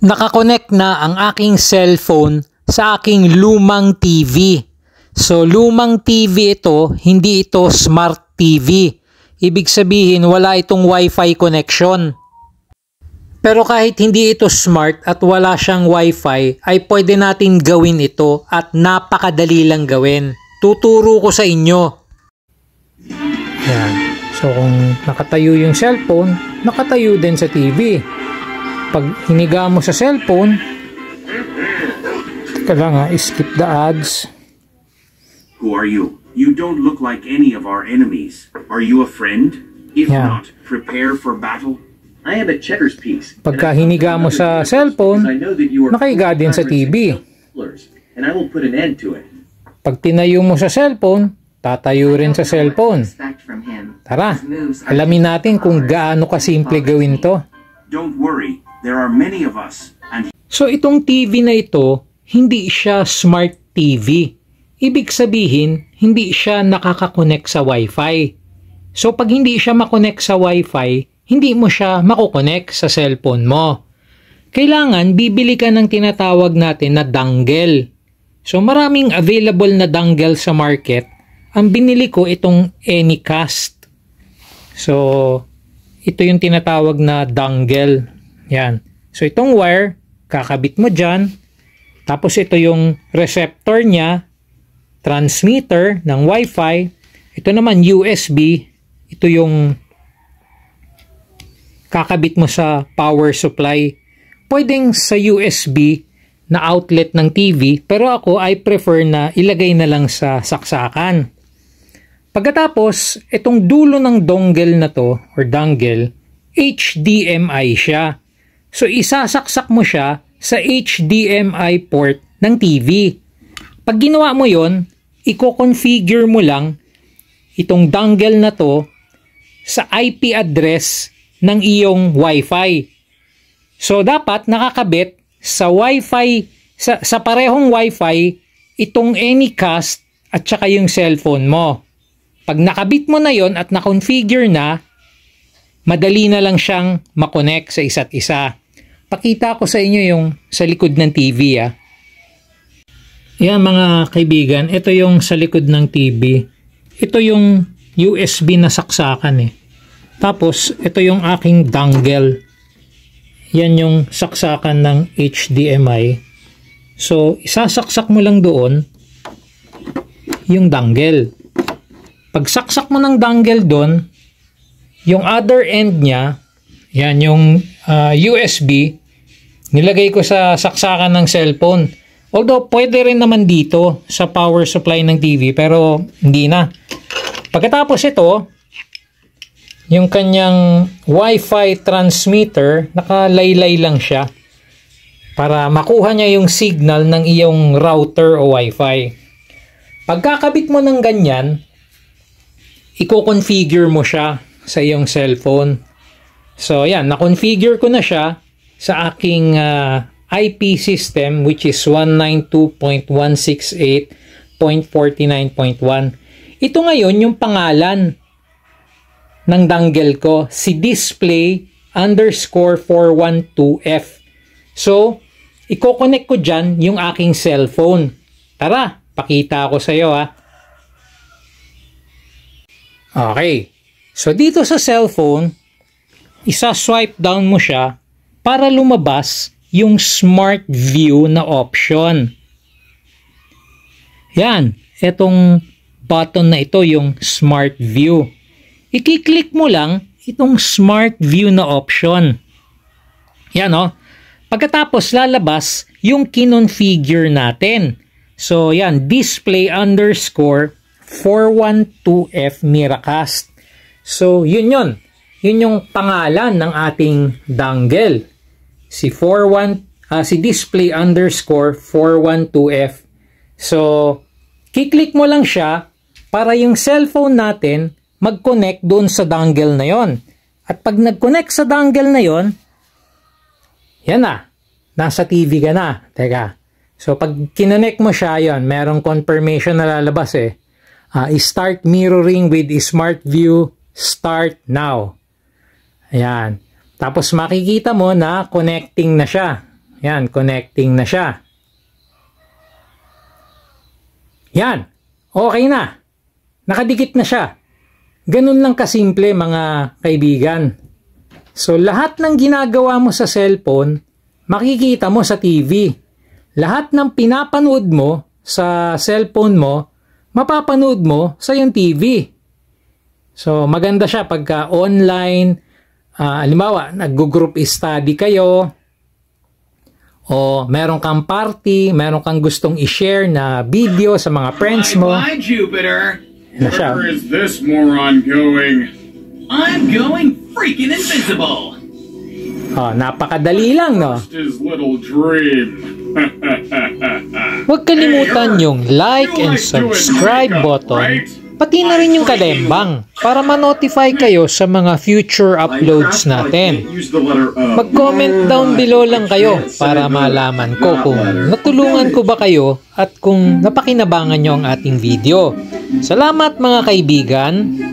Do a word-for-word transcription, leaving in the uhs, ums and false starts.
Nakakonect na ang aking cellphone sa aking lumang T V. So lumang T V ito, hindi ito smart T V. Ibig sabihin wala itong Wi-Fi connection. Pero kahit hindi ito smart at wala siyang Wi-Fi, ay pwede natin gawin ito at napakadali lang gawin. Tuturo ko sa inyo. Yan. So kung nakatayo yung cellphone, nakatayo din sa T V. Pag hiniga mo sa cellphone, teka lang ha, skip the ads. Who are you? You don't look like any of our enemies. Are you a friend? If Yeah. not, prepare for battle. I am a checker's piece. Pagka hiniga mo sa cellphone, nakahiga din sa T V. And I will put an end to it. Pag tinayo mo sa cellphone, tatayo rin sa cellphone. Tara, alamin natin kung gaano kasimple gawin to. Don't worry, there are many of us. And So itong T V na ito, hindi siya smart T V. Ibig sabihin, hindi siya nakakakonect sa Wi-Fi. So pag hindi siya makonect sa Wi-Fi, hindi mo siya makukonect sa cellphone mo. Kailangan bibili ka ng tinatawag natin na dongle. So maraming available na dongle sa market. Ang binili ko itong Anycast. So ito yung tinatawag na dongle. Yan. So itong wire, kakabit mo dyan. Tapos ito yung receptor niya, transmitter ng Wi-Fi. Ito naman U S B. Ito yung kakabit mo sa power supply. Pwedeng sa U S B na outlet ng T V, pero ako I prefer na ilagay na lang sa saksakan. Pagkatapos, itong dulo ng dongle na to, or dongle, H D M I siya. So, isasaksak mo siya sa H D M I port ng T V. Pag ginawa mo yon, i-configure mo lang itong dongle na to sa I P address ng iyong Wi-Fi. So, dapat nakakabit sa Wi-Fi, sa, sa parehong Wi-Fi, itong Anycast at saka yung cellphone mo. Pag nakabit mo na yon at na-configure na, madali na lang siyang makonect sa isa't isa. Pakita ko sa inyo yung sa likod ng T V ah. Yan mga kaibigan, ito yung sa likod ng T V. Ito yung U S B na saksakan eh. Tapos ito yung aking dongle. Yan yung saksakan ng H D M I. So isasaksak mo lang doon yung dongle. Pag saksak mo ng dongle doon, yung other end niya, yan yung uh, U S B, nilagay ko sa saksakan ng cellphone. Although, pwede rin naman dito sa power supply ng T V, pero hindi na. Pagkatapos ito, yung kanyang Wi-Fi transmitter, nakalaylay lang siya para makuha niya yung signal ng iyong router o Wi-Fi. Pagkakabit mo ng ganyan, i-configure mo siya sa iyong cellphone. So, yan. Na-configure ko na siya sa aking uh, I P system, which is one ninety-two dot one sixty-eight dot forty-nine dot one. Ito ngayon yung pangalan ng dongle ko, si display underscore four twelve F. So, i-connect ko dyan yung aking cellphone. Tara, pakita ko sa iyo ha. Okay. So, dito sa cellphone, isa-swipe down mo siya para lumabas yung Smart View na option. Yan. Itong button na ito, yung Smart View. I-click mo lang itong Smart View na option. Yan o. Pagkatapos lalabas yung kinonfigure natin. So, yan. Display underscore four twelve F Miracast. So, yun yun. Yun yung pangalan ng ating dongle. Si forty-one uh, si display underscore four twelve F. So, kiklik mo lang siya para yung cellphone natin mag-connect doon sa dongle na yon. At pag nag-connect sa dongle na yon, yan na. Nasa T V ka na. Teka. So, pag kinonect mo siya, yon, merong confirmation na lalabas eh. Uh, start mirroring with Smart View. Start now. Ayan. Tapos makikita mo na connecting na siya. Yan, connecting na siya. Yan, okay na. Nakadikit na siya. Ganun lang kasimple mga kaibigan. So lahat ng ginagawa mo sa cellphone, makikita mo sa T V. Lahat ng pinapanood mo sa cellphone mo, mapapanood mo sa yung T V. So maganda siya pagka online, uh, halimbawa nag-group study kayo, o meron kang party, meron kang gustong i-share na video sa mga friends mo. Bye, Jupiter. Where is this moron going? I'm going freaking invisible. Oh, napakadali lang, no? Just his little dream. Huwag kalimutan yung like and subscribe button, pati na rin yung kadembang para ma-notify kayo sa mga future uploads natin. Mag-comment down below lang kayo para malaman ko kung natulungan ko ba kayo at kung napakinabangan nyo ang ating video. Salamat mga kaibigan!